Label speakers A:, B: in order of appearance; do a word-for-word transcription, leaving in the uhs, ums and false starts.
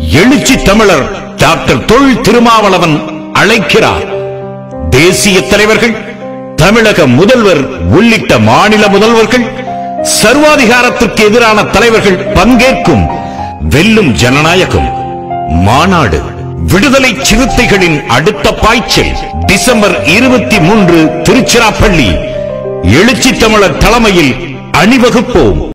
A: எழுச்சி தமிழர் டாக்டர் தொல் திருமாவளவன் அழைக்கிறார். தேசிய தலைவர்கள், தமிழக முதல்வர் உள்ளிட்ட மாநில முதல்வர்கள், சர்வாதிகாரத்திற்கு எதிரான தலைவர்கள் பங்கேற்கும் வெல்லும் ஜனநாயகம் மாநாடு. விடுதலை சிறுத்தைகளின் அடுத்த பாய்ச்சல் டிசம்பர் இருபத்தி மூன்று திருச்சிராப்பள்ளி. எழுச்சி தமிழர் தலைமையில் அணிவகுப்போம்.